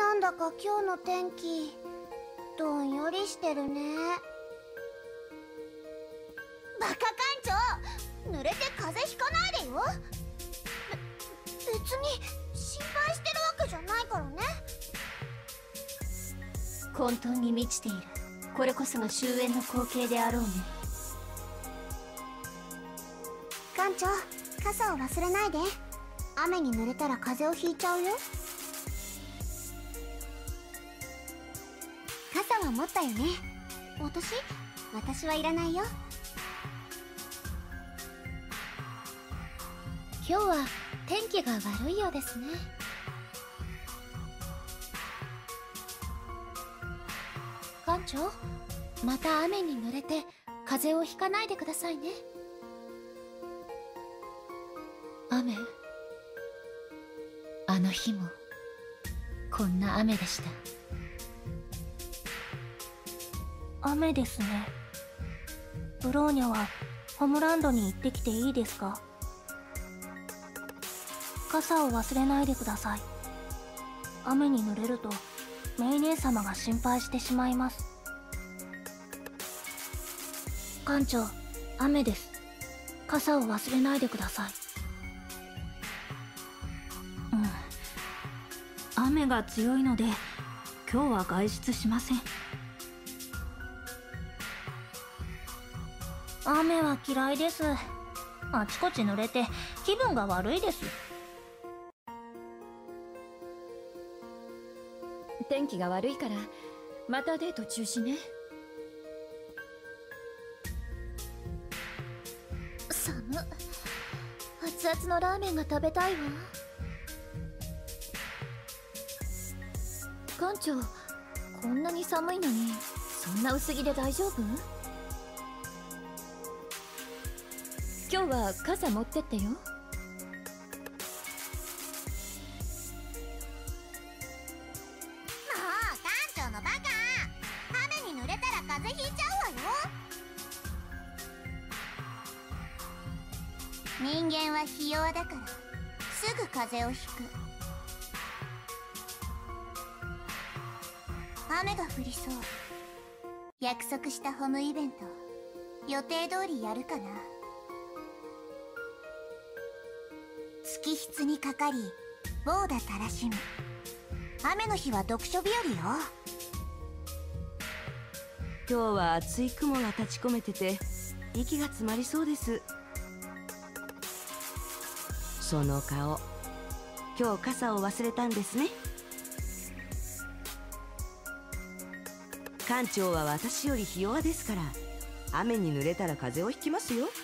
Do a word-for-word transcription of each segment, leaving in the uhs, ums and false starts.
なんだか今日の天気どんよりしてるね。バカ館長、濡れて風邪ひかないでよ。べ別に心配してるわけじゃないからね。 混沌に満ちている。これこそが終焉の光景であろうね。 館長、傘を忘れないで。雨に濡れたら風邪をひいちゃうよ。傘は持ったよね。私私はいらないよ。 今日は天気が悪いようですね。館長、また雨に濡れて風邪をひかないでくださいね。雨、あの日もこんな雨でした。 雨ですね。ブローニャはホムランドに行ってきていいですか？傘を忘れないでください。雨に濡れるとメイ姉様が心配してしまいます。館長、雨です。傘を忘れないでください。うん。雨が強いので今日は外出しません。雨は嫌いです。あちこち濡れて気分が悪いです。 天気が悪いからまたデート中止ね。 寒っ。熱々のラーメンが食べたいわ。館長、こんなに寒いのにそんな薄着で大丈夫？ 今日は傘持ってってよ。 もう館長のバカ。雨に濡れたら風邪ひいちゃうわよ。人間はひ弱だからすぐ風邪をひく。雨が降りそう。約束したホムイベント予定通りやるかな。月筆にかかり棒だたらしむ。雨の日は読書日和よ。 今日は厚い雲が立ち込めてて息が詰まりそうです。その顔、今日傘を忘れたんですね。館長は私よりひ弱ですから、雨に濡れたら風邪をひきますよ。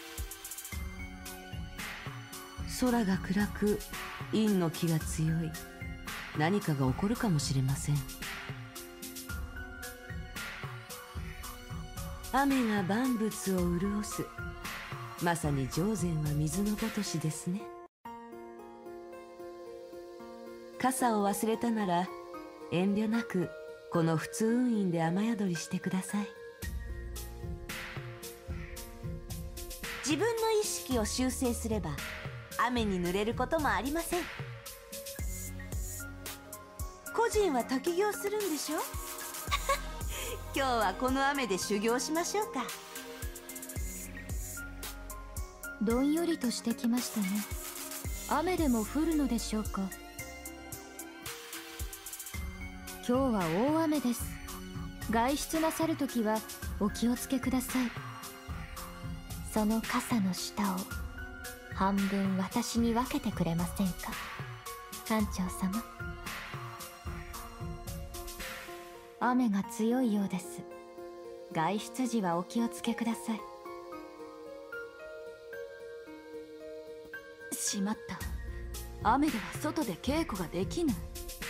空が暗く陰の気が強い。何かが起こるかもしれません。雨が万物を潤す。まさに上善は水のごとしですね。傘を忘れたなら遠慮なくこの普通運院で雨宿りしてください。自分の意識を修正すれば雨に濡れることもありません。個人は滝行するんでしょ今日はこの雨で修行しましょうか。 どんよりとしてきましたね。雨でも降るのでしょうか。今日は大雨です。外出なさるときはお気をつけください。その傘の下を半分私に分けてくれませんか、館長様。雨が強いようです。外出時はお気をつけください。 しまった。雨では外で稽古ができぬ。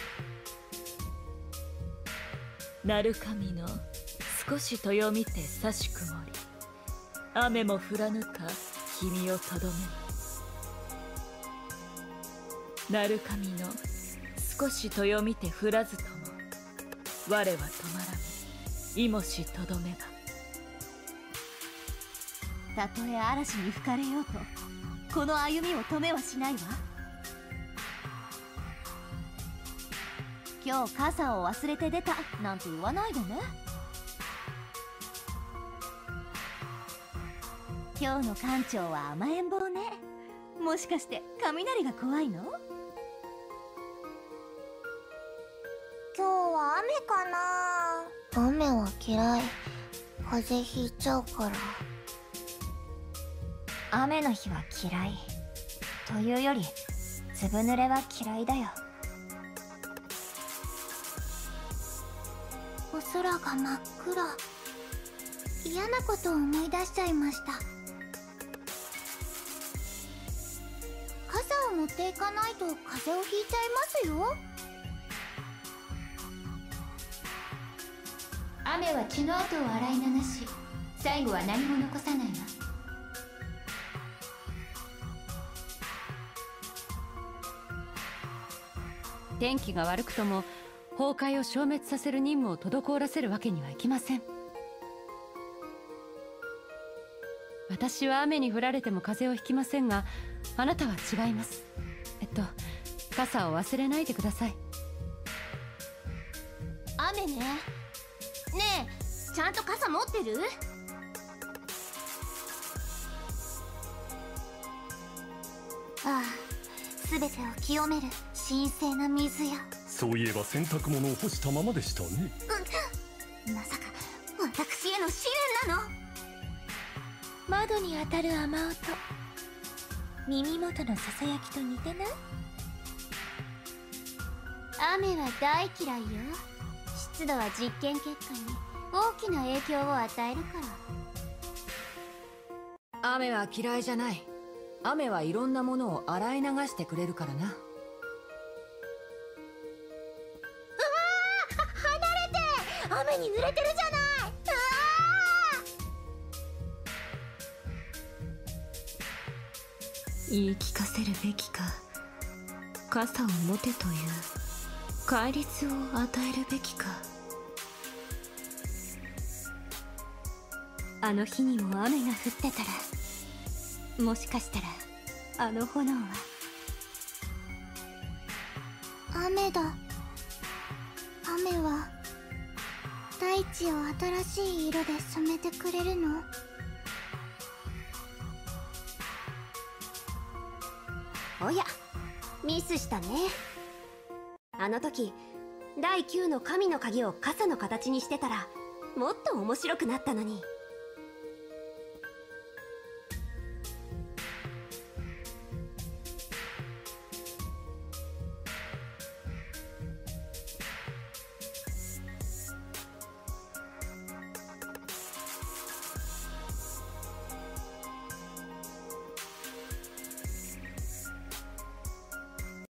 鳴神の少しとよみて差し曇り、雨も降らぬか君をとどめ。鳴神の少しとよみて降らずとも、我は止まらぬいもしとどめば。 たとえ嵐に吹かれようとこの歩みを止めはしないわ。 今日傘を忘れて出たなんて言わないでね。今日の館長は甘えん坊ね。もしかして雷が怖いの？ 今日は雨かな。雨は嫌い。風邪ひいちゃうから。 雨の日は嫌いというよりずぶ濡れは嫌いだよ。 お空が真っ暗。嫌なことを思い出しちゃいました。傘を持っていかないと風邪をひいちゃいますよ。 雨は血の跡を洗い流し、最後は何も残さないわ。 天気が悪くとも崩壊を消滅させる任務を滞らせるわけにはいきません。私は雨に降られても風邪をひきませんが、あなたは違います。えっと傘を忘れないでください。 雨ね。ねえ、ちゃんと傘持ってる？ああ、すべてを清める神聖な水や。 そういえば洗濯物を干したままでしたね。 うん、まさか私への試練なの？ 窓に当たる雨音、耳元のささやきと似てない？ 雨は大嫌いよ。湿度は実験結果に大きな影響を与えるから。 雨は嫌いじゃない。雨はいろんなものを洗い流してくれるからな。 うわー、離れて。雨に濡れてるじゃない。うわ言い聞かせるべきか、傘を持てという戒律を与えるべきか。あの日にも雨が降ってたら、もしかしたらあの炎は。 雨だ。雨は大地を新しい色で染めてくれるの？ おや、ミスしたね。あの時だいきゅうの神の鍵を傘の形にしてたらもっと面白くなったのに。